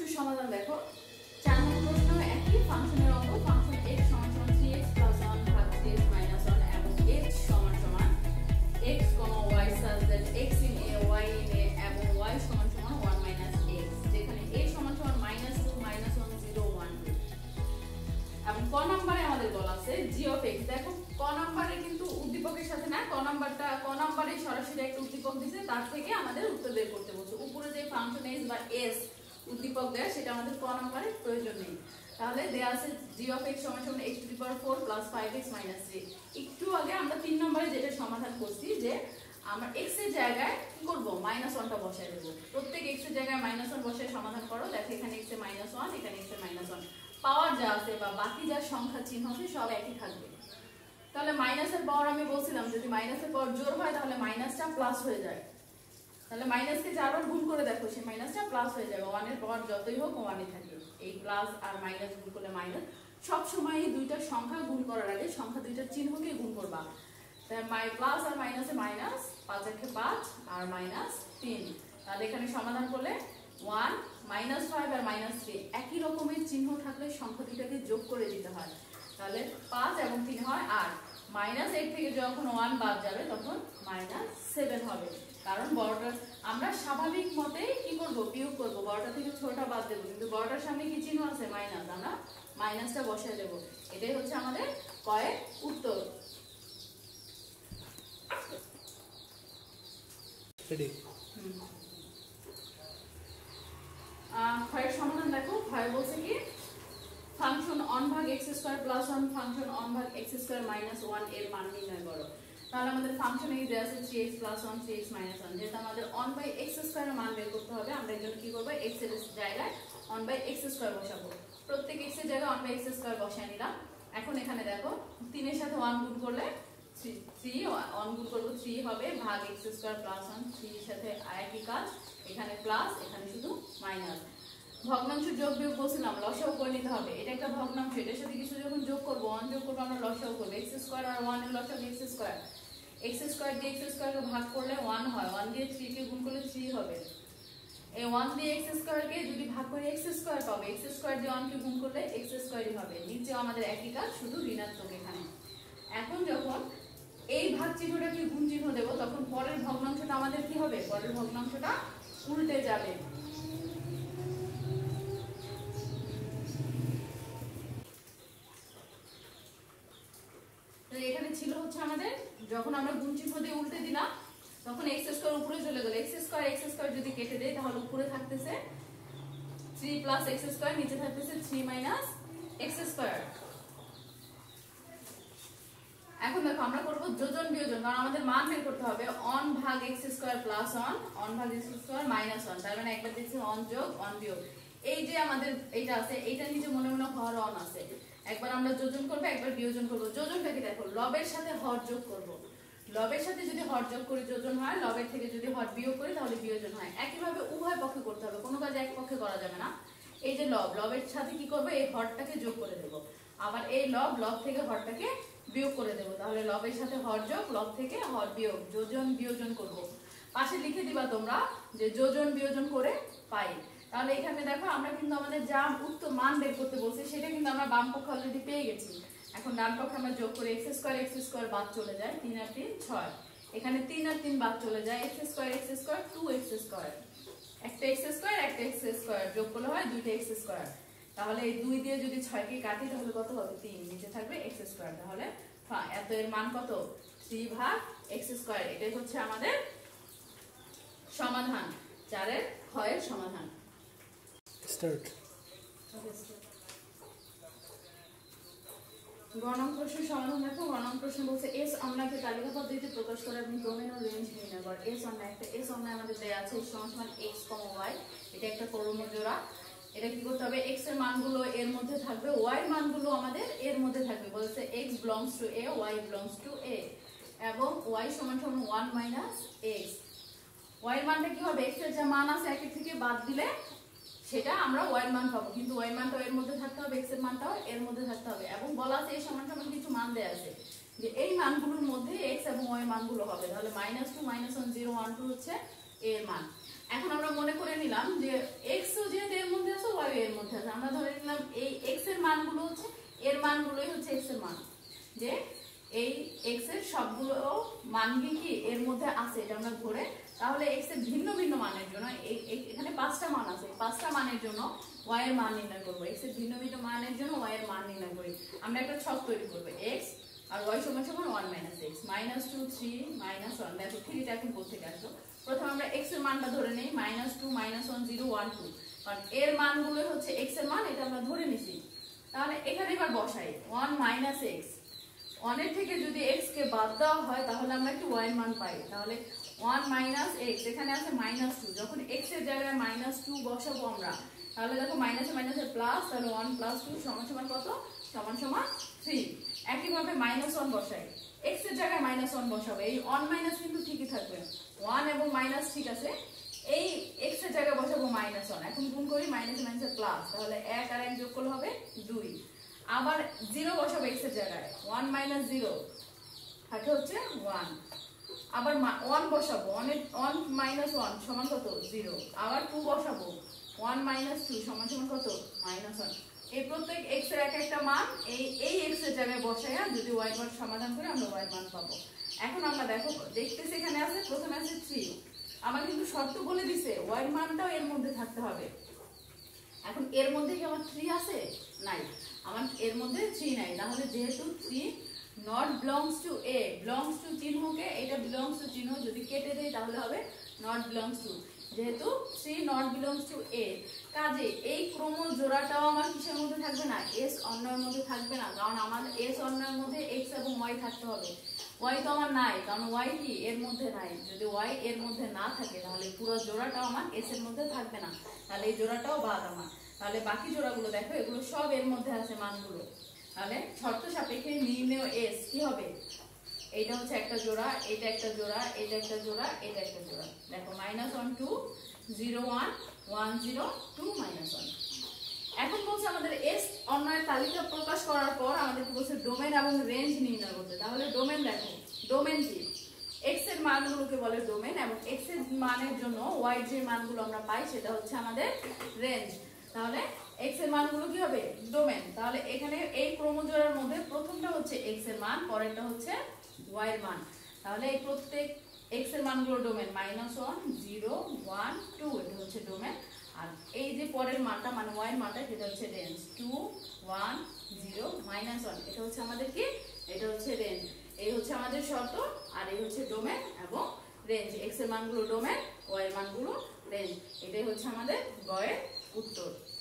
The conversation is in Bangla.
প্রশ্নের সমাধান দেখো। 4 নম্বর প্রশ্ন একই ফাংশনের অঙ্ক ফাংশন x সমান 3x + 1 ভাগ 3x - 1 এবং x সমান x, y such that x in a, y in a এবং y সমান 1 - x, যেখানে a সমান -2 - 1 0 1 2 এবং ক নম্বরে আমাদের বলা আছে g of x। দেখো ক নম্বরে কিন্তু উদ্দীপকের সাথে না, ক নম্বরে সরাসরি একটা উদ্দীপক দিয়েছে, তার থেকে আমাদের উত্তর বের করতে বলছে। উপরে যে ফাংশন x বা s উদ্দীপক দেয় সেটা আমাদের ক নম্বরে প্রয়োজন নেই। তাহলে দেয়া আছে g of x সমান x⁴ + 5x - 3। একটু আগে আমরা 3 নম্বরে যেটা সমাধান করছি যে আমরা x এর জায়গায় কি করব -1টা বসায় দেব। প্রত্যেক x এর জায়গায় -1 বসায় সমাধান করো। দেখো এখানে x এ -1, এখানে x এ -1, পাওয়ার যা আছে বা বাকি যা সংখ্যা চিহ্ন আছে সব একই থাকবে। তাহলে মাইনাসের পাওয়ার আমি বলছিলাম যদি মাইনাসের পাওয়ার জোড় হয় তাহলে মাইনাসটা প্লাস হয়ে যায়। তাহলে মাইনাসকে 4 বার গুণ করে দেখো সেই মাইনাসটা প্লাস হয়ে যাবে। 1 এর পাওয়ার যতই হোক 1ই থাকে। এই প্লাস আর মাইনাস গুণ করলে মাইনাস। সব সময় এই দুইটা সংখ্যা গুণ করার আগে সংখ্যা দুইটার চিহ্নকে গুণ করবা। তাই প্লাস আর মাইনাসে মাইনাস, 5 এর 5 আর -3। তাহলে এখানে সমাধান করলে 1 -5 আর -3 একই রকমের চিহ্ন থাকলে সংখ্যা দুইটাকে যোগ করে দিতে হয়। তাহলে 5 এবং 3 হয় 8। -8 থেকে যখন 1 বাদ যাবে তখন -7 হবে। কারণ বড়টা আমরা স্বাভাবিক মতেই কি করব বিয়োগ করব, বড়টা থেকে ছোটটা বাদ দেব, কিন্তু বড়টার সামনে কি চিহ্ন আছে মাইনাস, আমরা মাইনাসটা বসিয়ে দেব। এটাই হচ্ছে আমাদের কয়ের উত্তর। ক্ষয়ের সমাধান দেখো। ক্ষয় বলছে কি ফাংশন অন ভাগ x² + 1 ফাংশন অন ভাগ x² - 1 এর মান নির্ণয় করো। তাহলে আমাদের ফাংশনে কি দেয়া আছে 3x + 1 3x - 1, যেটা আমাদের অন বাই x² এর মান বের করতে হবে। আমরা এর জন্য কি করব x এর জায়গায় অন বাই x² বসাবো। প্রত্যেক x এর জায়গায় অন বাই x² বসায় নিলাম। এখন এখানে দেখো 3 এর সাথে 1 গুণ করলে 3 1 গুণ করব 3 হবে ভাগ x² + 1 3 এর সাথে একই কাজ, এখানে প্লাস এখানে শুধু মাইনাস। ভগ্নাংশ যোগ বিয়োগ বলছিলাম লসাগু করে নিতে হবে। এটা একটা ভগ্নাংশ, এটার সাথে কিছু যখন যোগ করব 1 যোগ করব আমরা লসাগু করব। x² আর 1 এর লসাগু x²। x² দিয়ে x² কে ভাগ করলে 1 হয়, 1 দিয়ে 3 কে গুণ করলে 3 হবে। এই 1 দিয়ে x² কে যদি ভাগ করে x² পাবে, x² দিয়ে 1 কে গুণ করলে x² হবে। নিচেও আমাদের একই কাজ, শুধু ঋণাত্মক এখানে। এখন যখন এই ভাগ চিহ্নটাকে গুণ চিহ্ন দেব তখন পরের ভগ্নাংশটা আমাদের কি হবে, পরের ভগ্নাংশটা উল্টে যাবে। এখানে ছিল হচ্ছে আমাদের যখন আমরা গুণ চিহ্ন দিয়ে উল্টে দিলাম তখন x² উপরে চলে গেল। x² যদি কেটে দেই তাহলে উপরে থাকতেছে 3 + x², নিচে থাকতেছে 3 - x²। এখন দেখো আমরা করব যোজন বিয়োজন, কারণ আমাদের মান বের করতে হবে। অন ভাগ x² + 1 অন ভাগ x² - 1, তার মানে একবার দেখছি অন যোগ অন বিয়োগ। এই যে আমাদের এইটা আছে, এইটার নিচে মনে মনে হর অন আছে। একবার আমরা যোজন করব, একবার বিয়োজন করব। যোজনটাকে দেখো লবের সাথে হর যোগ করব। লবের সাথে যদি হর যোগ করি যোজন হয়, লবের থেকে যদি হর বিয়োগ করি তাহলে বিয়োজন হয়। একইভাবে উভয় পক্ষে করতে হবে, কোনো কাজ এক পক্ষে করা যাবে না। এই যে লবের সাথে কি করব এই হরটাকে যোগ করে দেব, আবার এই লব থেকে হরটাকে বিয়োগ করে দেব। তাহলে লবের সাথে হর যোগ, লব থেকে হর বিয়োগ, যোজন বিয়োজন করব। পাশে লিখে দিবা তোমরা যে যোজন বিয়োজন করে পাই। তাহলে এখানে দেখো আমরা কিন্তু আমাদের যা উত্তর মান বের করতে বলছি সেটা কিন্তু আমরা বাম পক্ষে অলরেডি পেয়ে গেছি। এখন ডান পক্ষে আমরা যোগ করে x² বাদ চলে যায়, 3 আর 3 6। এখানে 3 আর 3 বাদ চলে যায়, x² 2x²। একটা x² একটা x² যোগ করলে হয় 2টা x²। তাহলে এই 2 দিয়ে যদি 6 কে কাটি তাহলে কত হবে 3, নিচে থাকবে x²। তাহলে এত এর মান কত 3 ভাগ x²। এটাই হচ্ছে আমাদের সমাধান, 4 এর ক্ষয়ের সমাধান। স্টার্ট। গণন প্রশ্নের সমাধান দেখো। গণন প্রশ্ন বলছে s অন্যায়কে তালিকা পদ্ধতিতে প্রকাশ করে এবং ডোমেন ও রেঞ্জ নির্ণয় করো। s অন্যায়, একটা s অন্যায় আমাদের দেয়া আছে সমান x, y, এটা একটা পূর্ণ জোড়া। এটা কি করতে হবে x এর মানগুলো এর মধ্যে থাকবে, y এর মানগুলো আমাদের এর মধ্যে থাকবে। বলছে x belongs to a, y belongs to a এবং y সমান 1 - x। y এর মানটা কি হবে, x এর যে মান আছে একের থেকে বাদ দিলে সেটা আমরা y এর মান পাবো, কিন্তু y এর মানটাও এর মধ্যে থাকতে হবে, x এর মানটাও এর মধ্যে থাকতে হবে। এবং বলা আছে এই সমান কিছু মান দেয়া আছে যে এই মানগুলোর মধ্যে x এবং y মানগুলো হবে। তাহলে -2 - 1 0 1 2 হচ্ছে এর মান। এখন আমরা মনে করে নিলাম যে x ও যেহেতু এর মধ্যে আছে মানগুলো হচ্ছে এর মানগুলোই হচ্ছে x এর মান, যে এই x এর সবগুলো মানগুলি কি এর মধ্যে আছে এটা আমরা ধরে, তাহলে x এর ভিন্ন ভিন্ন মানের জন্য এখানে 5টা মান আছে, 5টা মানের জন্য y এর মান নির্ণয় করব। x এর ভিন্ন ভিন্ন মানের জন্য y এর মান নির্ণয় করি। আমরা একটা ছক তৈরি করব, x আর y সমান সমান 1 - x, -2 3 -1। দেখো 3টা এখন কোথা থেকে আসলো? প্রথমে আমরা x এর মানটা ধরে নেই, -2 -1 0 1 2, কারণ এর মানগুলো হচ্ছে x এর মান, এটা আমরা ধরে নিছি। তাহলে এখানে এবার বসাই 1 - x, 1 এর থেকে যদি x কে বাদ দেওয়া হয় তাহলে আমরা কি y এর মান পাই। তাহলে 1 - x, এখানে আছে -2, যখন x এর জায়গায় -2 বসাবো আমরা, তাহলে দেখো মাইনাসে মাইনাসে প্লাস, তাহলে 1 + 2 সমান সমান কত? সমান সমান 3। একইভাবে -1 বসাই, x এর জায়গায় -1 বসাবো, এই 1 - কিন্তু ঠিকই থাকবে, 1 এবং মাইনাস ঠিক আছে, এই x এর জায়গায় বসাবো -1, এখন গুণ করি মাইনাসে মাইনাসে প্লাস, তাহলে 1 আর 1 যোগ করলে হবে 2। আবার 0 বসাবো x এর জায়গায়, 1 - 0 থাকে হচ্ছে 1। আবার 1 বসাবো, 1 - 1 সমান কত? 0। আবার 2 বসাবো, 1 - 2 সমান সমান কত? -1। এই প্রত্যেক x এর এক একটা মান এই x এর জায়গায় বসাইয়া যদি y এর মান সমাধান করে আমরা y এর মান পাবো। এখন আমরা দেখো দেখতেছি এখানে আছে, প্রথমে আছে 3, আমার কিন্তু শর্ত বলে দিছে y এর মানটাও এর মধ্যে থাকতে হবে। এখন এর মধ্যে কি আমার 3 আছে? নাই, আমার এর মধ্যে 3 নাই, তাহলে যেহেতু 3 not belongs to a, belongs to চিহ্নকে, এটা belongs to চিহ্ন যদি কেটে দেই তাহলে হবে not belongs to, যেহেতু 3 not belongs to a, কাজে এই ক্রম জোড়াটাও আমার কিসের মধ্যে থাকবে না? s অন্যের মধ্যে থাকবে না, কারণ আমার s অন্যের মধ্যে x এবং y থাকতে হবে। y তো আমার নাই, কারণ y কি এর মধ্যে নাই, যদি y এর মধ্যে না থাকে তাহলে পুরো জোড়াটাও আমার s এর মধ্যে থাকবে না, তাহলে এই জোড়াটাও বাদ আমার। তাহলে বাকি জোড়াগুলো দেখো, এগুলো সব এর মধ্যে আছে মানগুলো, তাহলে শর্ত সাপেক্ষে নির্ণেয় s কি হবে? এইটা হচ্ছে একটা জোড়া, এটা একটা জোড়া, এটা একটা জোড়া, এটা একটা জোড়া। দেখো -1 2 0 1 1 0 2 -1। এখন বলছে আমাদের s অন্যয়ের তালিকা প্রকাশ করার পর আমাদেরকে বলছে ডোমেন এবং রেঞ্জ নির্ণয় করতে। তাহলে ডোমেন দেখো, ডোমেন কি? x এর মানগুলোকে বলে ডোমেন, এবং x এর মানের জন্য y এর যে মানগুলো আমরা পাই সেটা হচ্ছে আমাদের রেঞ্জ। তাহলে x এর মানগুলো কি হবে? ডোমেন। তাহলে এখানে এই ক্রমজোড়ার মধ্যে প্রথমটা হচ্ছে x এর মান, পরেরটা হচ্ছে y এর মান। তাহলে এই প্রত্যেক x এর মানগুলো ডোমেন, -1 0 1 2, এটা হচ্ছে ডোমেন। আর এই যে পরের মানটা মানে y এর মানটা সেটা হচ্ছে রেঞ্জ, 2 1 0 -1, এটা হচ্ছে আমাদের কি? এটা হচ্ছে রেঞ্জ। এই হচ্ছে আমাদের শর্ত, আর এই হচ্ছে ডোমেন এবং রেঞ্জ। x এর মানগুলো ডোমেন, y এর মানগুলো রেঞ্জ। এটাই হচ্ছে আমাদের গ এর উত্তর।